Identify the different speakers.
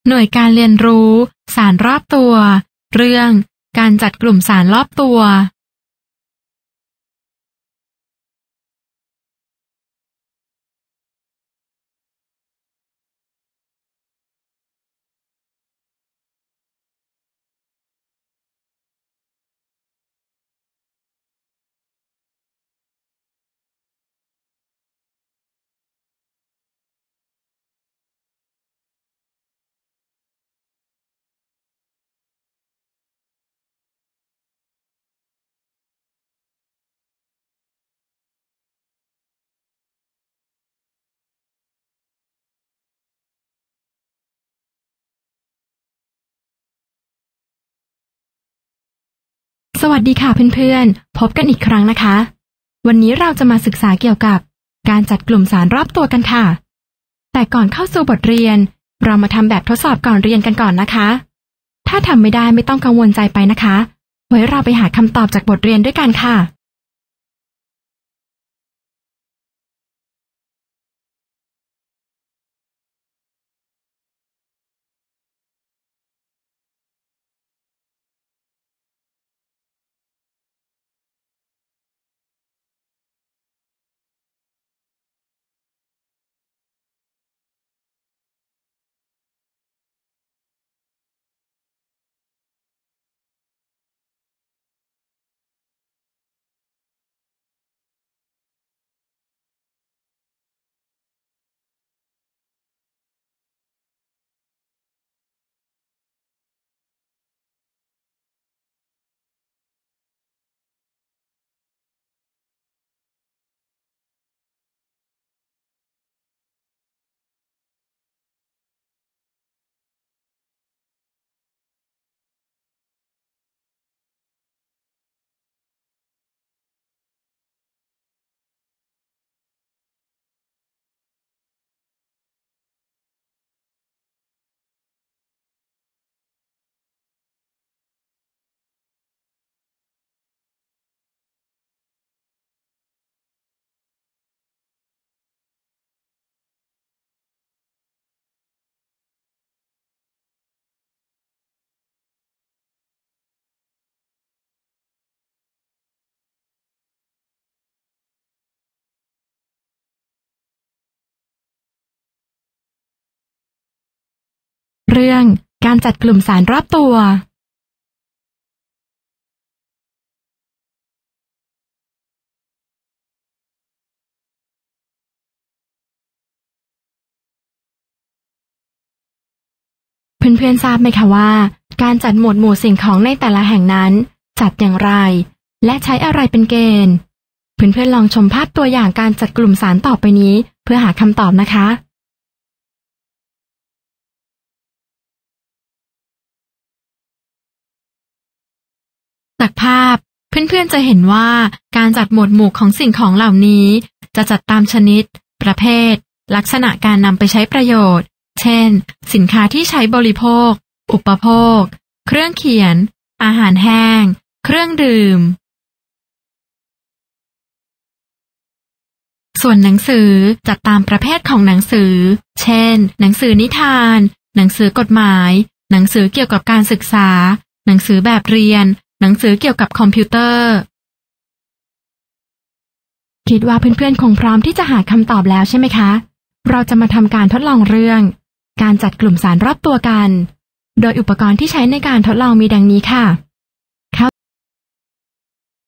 Speaker 1: หน่วยการเรียนรู้สารรอบตัวเรื่องการจัดกลุ่มสารรอบตัวสวัสดีค่ะเพื่อนๆพบกันอีกครั้งนะคะวันนี้เราจะมาศึกษาเกี่ยวกับการจัดกลุ่มสารรอบตัวกันค่ะแต่ก่อนเข้าสู่บทเรียนเรามาทำแบบทดสอบก่อนเรียนกันก่อนนะคะถ้าทำไม่ได้ไม่ต้องกังวลใจไปนะคะไว้เราไปหาคำตอบจากบทเรียนด้วยกันค่ะเรื่องการจัดกลุ่มสารรอบตัวเพื่อนๆทราบไหมคะว่าการจัดหมวดหมู่สิ่งของในแต่ละแห่งนั้นจัดอย่างไรและใช้อะไรเป็นเกณฑ์เพื่อนๆลองชมภาพตัวอย่างการจัดกลุ่มสารต่อไปนี้เพื่อหาคำตอบนะคะจากภาพเพื่อนๆจะเห็นว่าการจัดหมวดหมู่ของสิ่งของเหล่านี้จะจัดตามชนิดประเภทลักษณะการนำไปใช้ประโยชน์เช่นสินค้าที่ใช้บริโภคอุปโภคเครื่องเขียนอาหารแห้งเครื่องดื่มส่วนหนังสือจัดตามประเภทของหนังสือเช่นหนังสือนิทานหนังสือกฎหมายหนังสือเกี่ยวกับการศึกษาหนังสือแบบเรียนหนังสือเกี่ยวกับคอมพิวเตอร์คิดว่าเพื่อนๆคงพร้อมที่จะหาคำตอบแล้วใช่ไหมคะเราจะมาทำการทดลองเรื่องการจัดกลุ่มสารรอบตัวกันโดยอุปกรณ์ที่ใช้ในการทดลองมีดังนี้ค่ะ